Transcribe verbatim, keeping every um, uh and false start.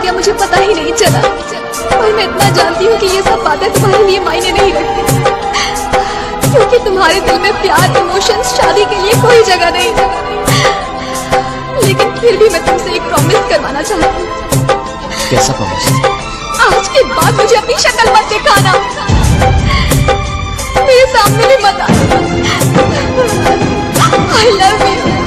गया मुझे पता ही नहीं चला। और मैं इतना जानती हूँ कि ये सब बातें तुम्हारे लिए मायने नहीं रखती, क्योंकि तुम्हारे दिल में प्यार, इमोशंस, शादी के लिए कोई जगह नहीं है। लेकिन फिर भी मैं तुमसे एक प्रॉमिस करवाना चाहती हूँ। कैसा प्रॉमिस? आज के बाद मुझे अपनी शक्ल मत दिखाना, मेरे सामने भी मत आना। I love you।